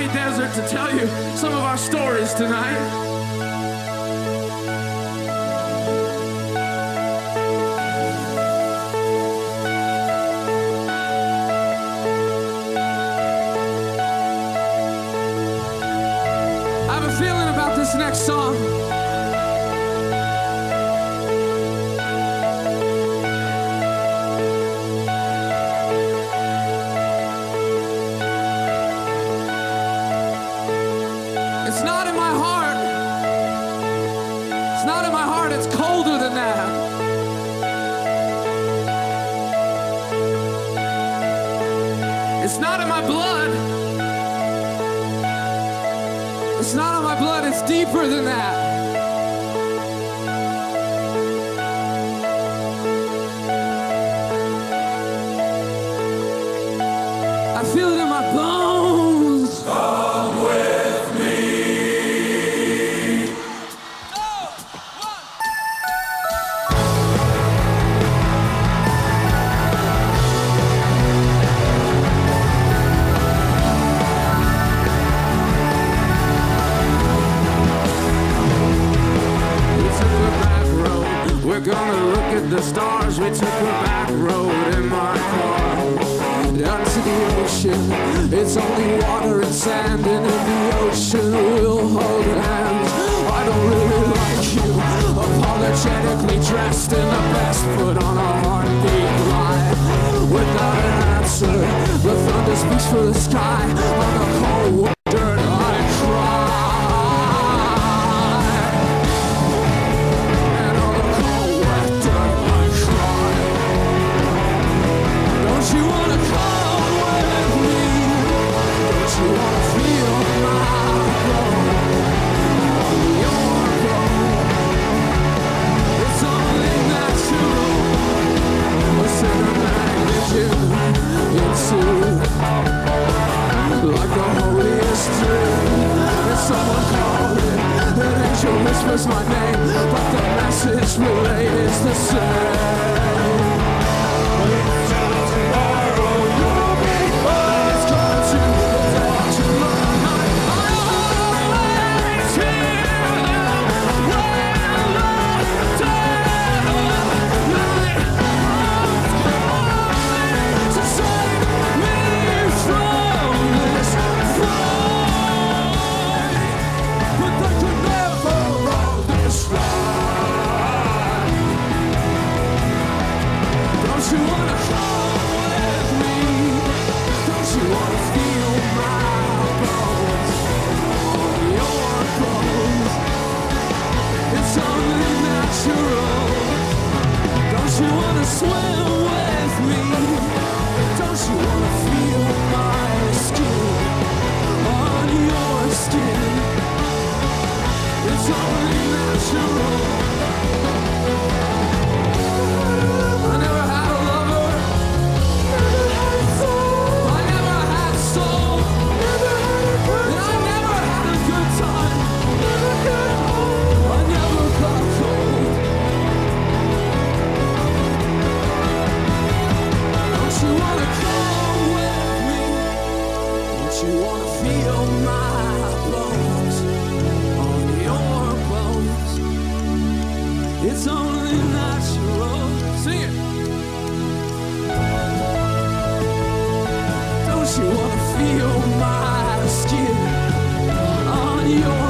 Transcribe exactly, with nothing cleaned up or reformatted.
Mojave Desert to tell you some of our stories tonight. Feeling about this next song. It's not in my heart. It's not in my heart. It's colder than that. It's not in my blood. It's not in my blood, it's deeper than that. I feel it in my bones. Come with me. Oh, we're gonna look at the stars. We took a back road in my car down to the ocean. It's only water and sand, and in the ocean we'll hold hands. I don't really like you, apologetically dressed in the best, put on a heartbeat lie. Without an answer, the thunder speaks for the sky. On the cold dirt I cry. Don't you wanna come with me? Don't you wanna feel my bone? Your bone. It's only natural. A cinematic vision into like the holiest dream. And someone called it, an angel whispers my name, but the message relayed is the same. Don't you wanna swim with me? Don't you wanna feel my skin on your skin? It's only natural. I never had a lover. I never had soul. And I never had a good time. I never got cold. Don't you wanna come with me? Don't you wanna feel my bones on your bones? It's only natural. Sing it. Don't you wanna feel my skin on your